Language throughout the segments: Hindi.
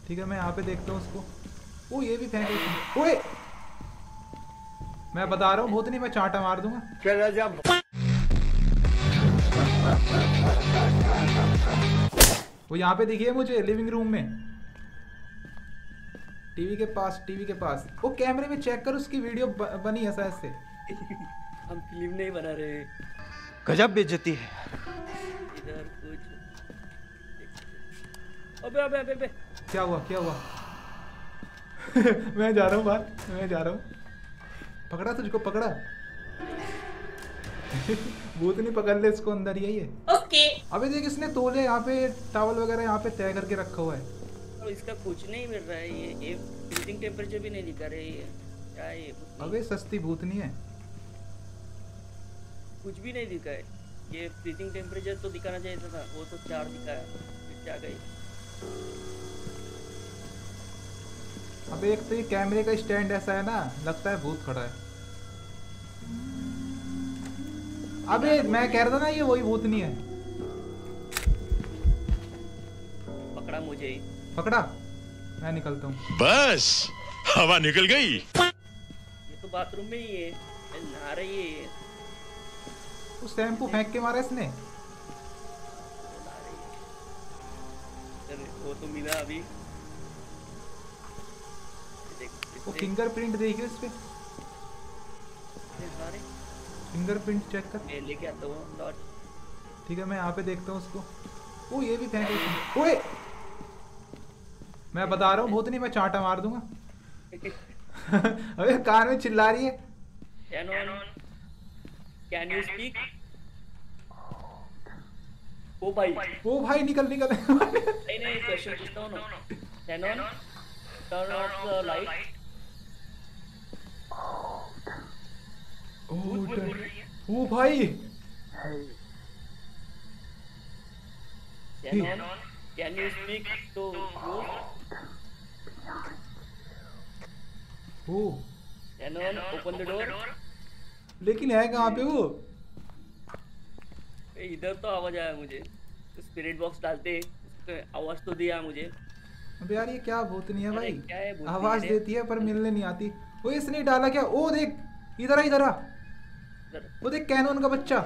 ठीक है मैं यहाँ पे देखता हूँ उसको। ओ ये भी फेंक। ओए मैं बता रहा हूँ भूत नहीं, मैं चांटा मार दूंगा। चला जा। वो यहाँ पे दिखी है मुझे लिविंग रूम में, टीवी के पास। वो कैमरे में चेक कर, उसकी वीडियो बनी है शायद से। हम फिल्म नहीं बना रहे। गजब बेइज्जती है। इधर कुछ। अबे अबे अबे अबे। क्या हुआ मैं जा रहा हूँ बाहर, मैं जा रहा हूँ। पकड़ा तुझको, पकड़ा। भूत नहीं, पकड़ ले इसको, अंदर ही है। ओके। अबे देख इसने तोले यहाँ पे, टॉवल वगैरह यहाँ पे तय करके रखा हुआ है। और इसका कुछ नहीं मिल रहा है। ये फ्रीजिंग टेम्परेचर भी नहीं दिखा रही है। क्या है ये? अबे सस्ती भूतनी है। कुछ भी नहीं दिखा है। ये फ्रीजिंग टेम्परेचर तो दिखाना चाहिए था, वो तो 4 दिखाया। फिर क्या गई? अबे एक तो ये कैमरे का स्टैंड ऐसा है ना, लगता है भूत खड़ा है। अबे मैं कह रहा था ना ये वही भूतनी है। पकड़ा मुझे ही। पकड़ा, मैं निकलता हूँ। बस हवा निकल गई। ये तो बाथरूम में ही है, नहा रही है ये। उस शैम्पू फेंक के मारा इसने। वो तो मिला अभी। वो फिंगरप्रिंट देखिए इस पे, फिंगरप्रिंट चेक कर। मैं लेके आता हूँ टॉर्च। ठीक है मैं यहाँ पे देखता हूँ उसको। ओ ये भी फेंक। ओए मैं बता रहा हूँ भूत नहीं, मैं चांटा मार दूंगा। अबे कान में चिल्ला रही है। Can you speak? ओ भाई निकल नहीं क्वेश्चन पूछता हूँ ना। Cannon turn off the light. ओ भाई Cannon can you speak to oh Cannon open the door. लेकिन है कहाँ पे वो? इधर तो आवाज आया मुझे। स्पिरिट बॉक्स डालते आवाज तो दिया मुझे। अबे यार ये क्या भूतनी है भाई, क्या है आवाज देती है पर मिलने नहीं आती। वो इसने डाला क्या? ओ देख इधर आ। वो देख कैनन का बच्चा।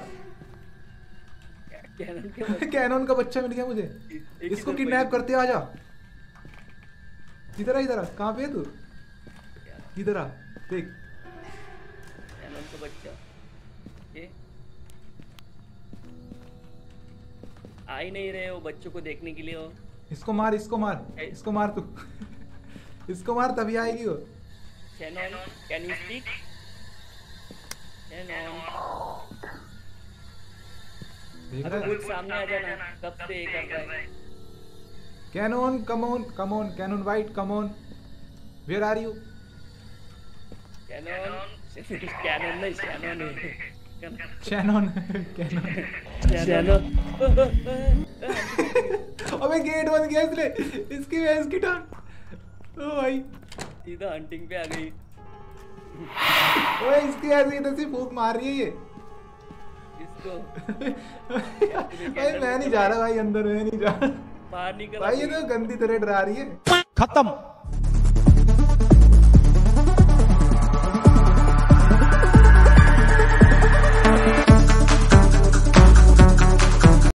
कैनन का बच्चा मिल गया मुझे। इसको किडनैप करते, आ जा। इधर आ। कहाँ पे है तू? इधर आ देख। कैनन का बच्चा ये आ ही नहीं रहे वो बच्चों को देखने के लिए। वो इसको मार तू। इसको मार तभी आएगी वो। Cannon can you speak? अबे भूत सामने आ जाना, कब से ये कर रहा है? Cannon come on Cannon white come on, where are you? Cannon नहीं शैनन। अबे गेट बंद किया इसने, इसकी भैंस की टांग। ओ भाई सीधा हंटिंग पे आ गई। ओए इसकी ऐसी तैसी फूंक मार रही है ये। इसको भाई मैं नहीं जा रहा भाई अंदर, मैं नहीं जा रहा। बाहर निकल भाई ये तो गंदी तरह डरा रही है। खत्म।